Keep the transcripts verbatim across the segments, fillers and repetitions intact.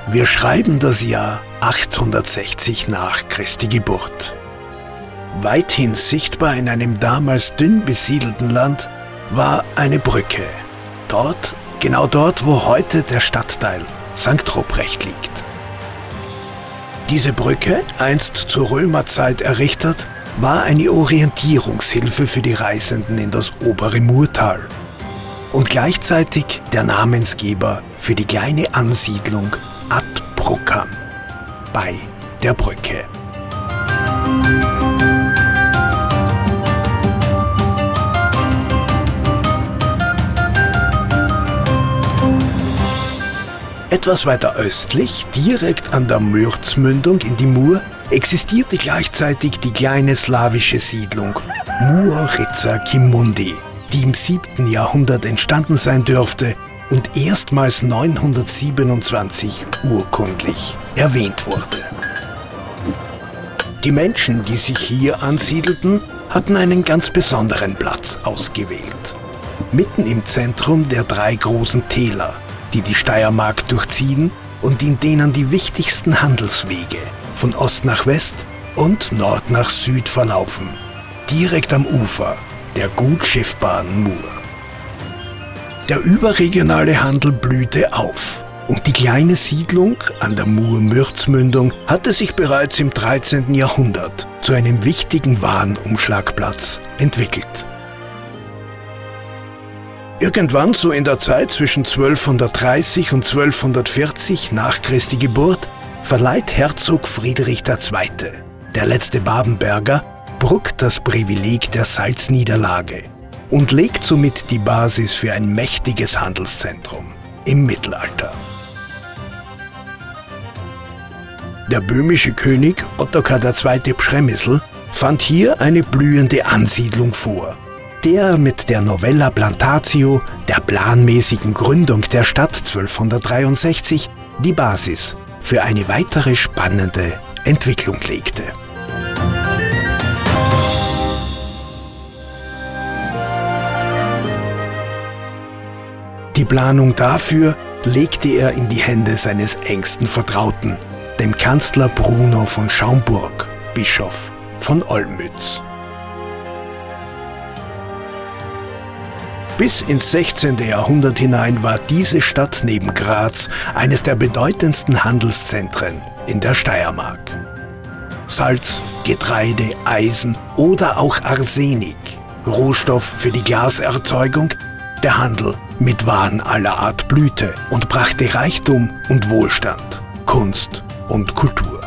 Wir schreiben das Jahr achthundertsechzig nach Christi Geburt. Weithin sichtbar in einem damals dünn besiedelten Land war eine Brücke. Dort, genau dort, wo heute der Stadtteil Sankt Ruprecht liegt. Diese Brücke, einst zur Römerzeit errichtet, war eine Orientierungshilfe für die Reisenden in das obere Murtal und gleichzeitig der Namensgeber für die kleine Ansiedlung Ad Bruckam bei der Brücke. Etwas weiter östlich, direkt an der Mürzmündung in die Mur, existierte gleichzeitig die kleine slawische Siedlung Muorica-Kimundi, die im siebten Jahrhundert entstanden sein dürfte und erstmals neunhundertsiebenundzwanzig urkundlich erwähnt wurde. Die Menschen, die sich hier ansiedelten, hatten einen ganz besonderen Platz ausgewählt. Mitten im Zentrum der drei großen Täler, die die Steiermark durchziehen und in denen die wichtigsten Handelswege von Ost nach West und Nord nach Süd verlaufen, direkt am Ufer der gut schiffbaren Mur. Der überregionale Handel blühte auf und die kleine Siedlung an der Mur-Mürzmündung hatte sich bereits im dreizehnten Jahrhundert zu einem wichtigen Warenumschlagplatz entwickelt. Irgendwann so in der Zeit zwischen zwölfhundertdreißig und zwölfhundertvierzig nach Christi Geburt verleiht Herzog Friedrich der Zweite., der letzte Babenberger, Bruck das Privileg der Salzniederlage und legt somit die Basis für ein mächtiges Handelszentrum im Mittelalter. Der böhmische König Ottokar der Zweite. Przemysl fand hier eine blühende Ansiedlung vor, der mit der Novella Plantatio, der planmäßigen Gründung der Stadt zwölfhundertdreiundsechzig, die Basis für eine weitere spannende Entwicklung legte. Die Planung dafür legte er in die Hände seines engsten Vertrauten, dem Kanzler Bruno von Schaumburg, Bischof von Olmütz. Bis ins sechzehnte. Jahrhundert hinein war diese Stadt neben Graz eines der bedeutendsten Handelszentren in der Steiermark. Salz, Getreide, Eisen oder auch Arsenik, Rohstoff für die Glaserzeugung, der Handel mit Waren aller Art blühte und brachte Reichtum und Wohlstand, Kunst und Kultur.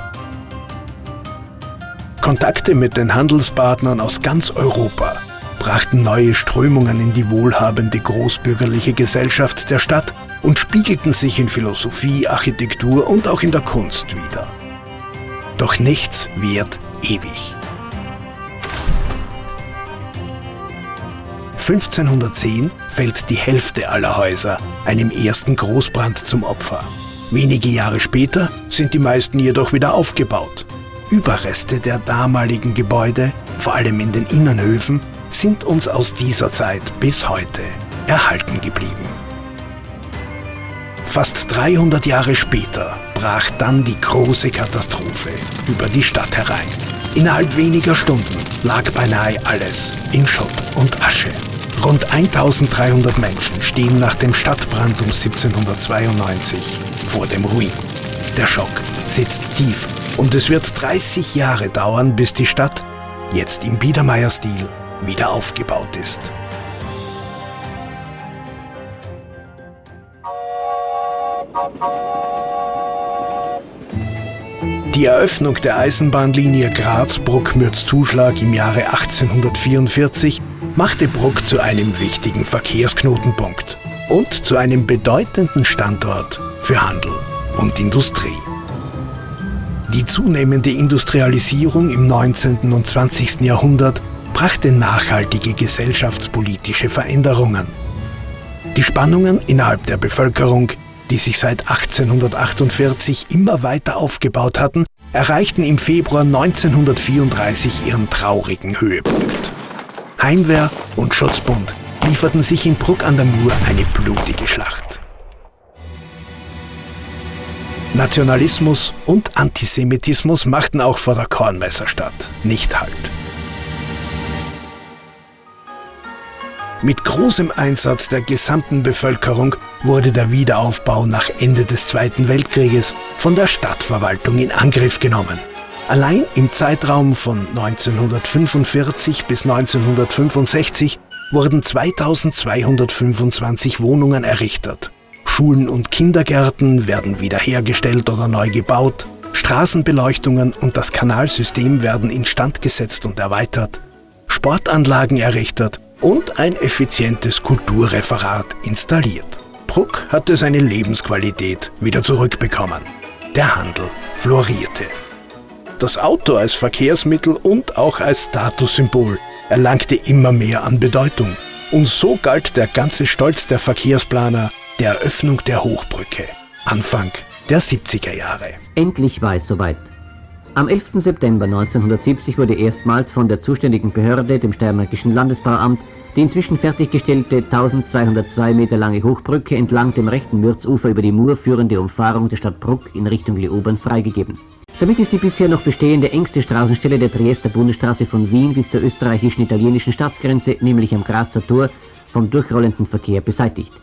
Kontakte mit den Handelspartnern aus ganz Europa brachten neue Strömungen in die wohlhabende großbürgerliche Gesellschaft der Stadt und spiegelten sich in Philosophie, Architektur und auch in der Kunst wider. Doch nichts währt ewig. fünfzehnhundertzehn fällt die Hälfte aller Häuser einem ersten Großbrand zum Opfer. Wenige Jahre später sind die meisten jedoch wieder aufgebaut. Überreste der damaligen Gebäude, vor allem in den Innenhöfen, sind uns aus dieser Zeit bis heute erhalten geblieben. Fast dreihundert Jahre später brach dann die große Katastrophe über die Stadt herein. Innerhalb weniger Stunden lag beinahe alles in Schutt und Asche. Rund eintausenddreihundert Menschen stehen nach dem Stadtbrand um siebzehnhundertzweiundneunzig vor dem Ruin. Der Schock sitzt tief und es wird dreißig Jahre dauern, bis die Stadt, jetzt im Biedermeierstil, wieder aufgebaut ist. Die Eröffnung der Eisenbahnlinie Graz-Bruck-Mürzzuschlag im Jahre achtzehnhundertvierundvierzig machte Bruck zu einem wichtigen Verkehrsknotenpunkt und zu einem bedeutenden Standort für Handel und Industrie. Die zunehmende Industrialisierung im neunzehnten und zwanzigsten Jahrhundert brachte nachhaltige gesellschaftspolitische Veränderungen. Die Spannungen innerhalb der Bevölkerung, die sich seit achtzehnhundertachtundvierzig immer weiter aufgebaut hatten, erreichten im Februar neunzehnhundertvierunddreißig ihren traurigen Höhepunkt. Heimwehr und Schutzbund lieferten sich in Bruck an der Mur eine blutige Schlacht. Nationalismus und Antisemitismus machten auch vor der Kornmesserstadt nicht Halt. Mit großem Einsatz der gesamten Bevölkerung wurde der Wiederaufbau nach Ende des Zweiten Weltkrieges von der Stadtverwaltung in Angriff genommen. Allein im Zeitraum von neunzehnhundertfünfundvierzig bis neunzehnhundertfünfundsechzig wurden zweitausendzweihundertfünfundzwanzig Wohnungen errichtet. Schulen und Kindergärten werden wiederhergestellt oder neu gebaut, Straßenbeleuchtungen und das Kanalsystem werden instand gesetzt und erweitert, Sportanlagen errichtet und ein effizientes Kulturreferat installiert. Bruck hatte seine Lebensqualität wieder zurückbekommen. Der Handel florierte. Das Auto als Verkehrsmittel und auch als Statussymbol erlangte immer mehr an Bedeutung. Und so galt der ganze Stolz der Verkehrsplaner der Eröffnung der Hochbrücke, Anfang der siebziger Jahre. Endlich war es soweit. Am elften September neunzehnhundertsiebzig wurde erstmals von der zuständigen Behörde, dem Steiermärkischen Landesbauamt, die inzwischen fertiggestellte eintausendzweihundertzwei Meter lange Hochbrücke entlang dem rechten Mürzufer über die Mur führende Umfahrung der Stadt Bruck in Richtung Leobern freigegeben. Damit ist die bisher noch bestehende engste Straßenstelle der Triester Bundesstraße von Wien bis zur österreichischen-italienischen Staatsgrenze, nämlich am Grazer Tor, vom durchrollenden Verkehr beseitigt.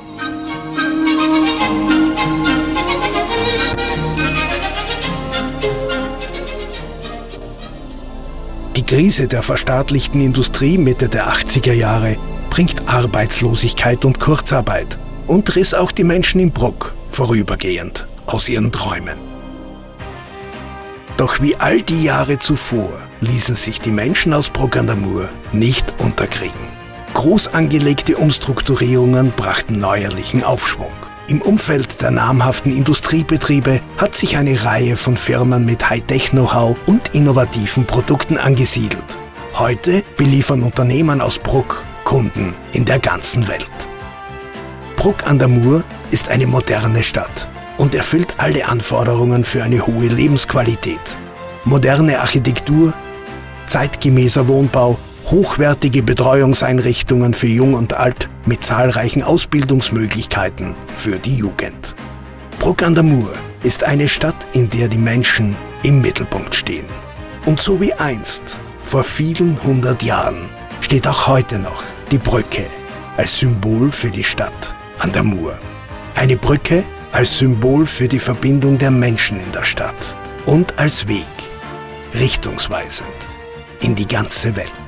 Die Krise der verstaatlichten Industrie Mitte der achtziger Jahre bringt Arbeitslosigkeit und Kurzarbeit und riss auch die Menschen in Bruck vorübergehend aus ihren Träumen. Doch wie all die Jahre zuvor ließen sich die Menschen aus Bruck an der Mur nicht unterkriegen. Groß angelegte Umstrukturierungen brachten neuerlichen Aufschwung. Im Umfeld der namhaften Industriebetriebe hat sich eine Reihe von Firmen mit Hightech-Know-how und innovativen Produkten angesiedelt. Heute beliefern Unternehmen aus Bruck Kunden in der ganzen Welt. Bruck an der Mur ist eine moderne Stadt und erfüllt alle Anforderungen für eine hohe Lebensqualität. Moderne Architektur, zeitgemäßer Wohnbau, hochwertige Betreuungseinrichtungen für Jung und Alt mit zahlreichen Ausbildungsmöglichkeiten für die Jugend. Bruck an der Mur ist eine Stadt, in der die Menschen im Mittelpunkt stehen. Und so wie einst, vor vielen hundert Jahren, steht auch heute noch die Brücke als Symbol für die Stadt an der Mur. Eine Brücke als Symbol für die Verbindung der Menschen in der Stadt und als Weg, richtungsweisend in die ganze Welt.